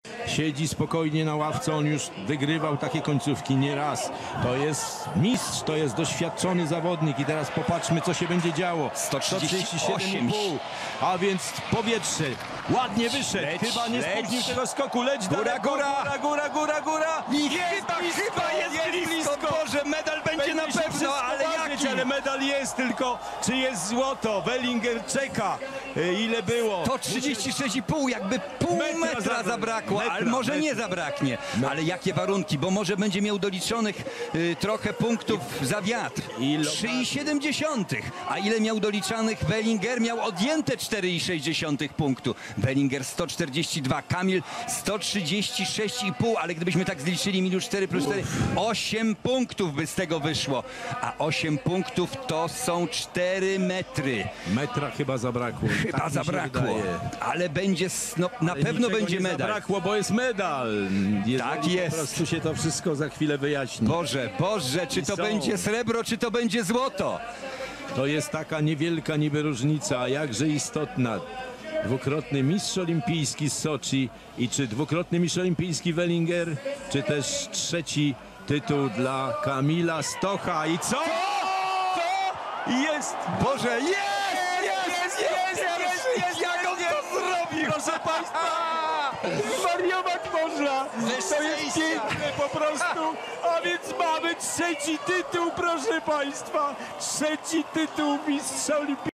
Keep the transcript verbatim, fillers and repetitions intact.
Siedzi spokojnie na ławce, on już wygrywał takie końcówki nieraz. To jest mistrz, to jest doświadczony zawodnik i teraz popatrzmy, co się będzie działo. sto trzydzieści osiem. A więc powietrze ładnie wyszedł. Leć, chyba nie leć. spóźnił tego skoku. Leć Góra, daleko, góra. góra, góra, góra, góra. I Jest chyba, blisko, chyba jest, jest blisko. blisko. Boże, medal będzie na Będzie się pewno, wszystko ale ważyć, jaki? ale medal jest, tylko czy jest złoto? Wellinger czeka. E, Ile było? To trzydzieści sześć i pół, jakby pół Metra metra, zabra- zabrakło, metra, ale może nie metra. zabraknie. Ale jakie warunki, bo może będzie miał doliczonych y, trochę punktów za wiatr. Ile- trzy i siedem dziesiątych. A ile miał doliczanych Wellinger? Miał odjęte cztery i sześć dziesiątych punktu. Wellinger sto czterdzieści dwa, Kamil sto trzydzieści sześć i pół, ale gdybyśmy tak zliczyli minus cztery plus cztery, osiem punktów by z tego wyszło. A osiem punktów to są cztery metry. Metra chyba zabrakło. Chyba Tak mi się zabrakło, wydaje. ale będzie, s- no, na Ale pewno niczego będzie nie medal. zabrakło, bo jest medal. Jeżeli Tak jest. Po prostu się to wszystko za chwilę wyjaśni. Boże, Boże, czy to są. będzie srebro, czy to będzie złoto? To jest taka niewielka niby różnica, a jakże istotna. Dwukrotny mistrz olimpijski z Soczi i czy dwukrotny mistrz olimpijski Wellinger, czy też trzeci tytuł dla Kamila Stocha. I co? To jest! Boże, jest! Jest, jest, jest, jest, jak on to zrobił? Proszę Państwa! Wariować można! To jest piękne po prostu! A więc mamy trzeci tytuł, proszę Państwa! Trzeci tytuł mistrza olimpijskiego.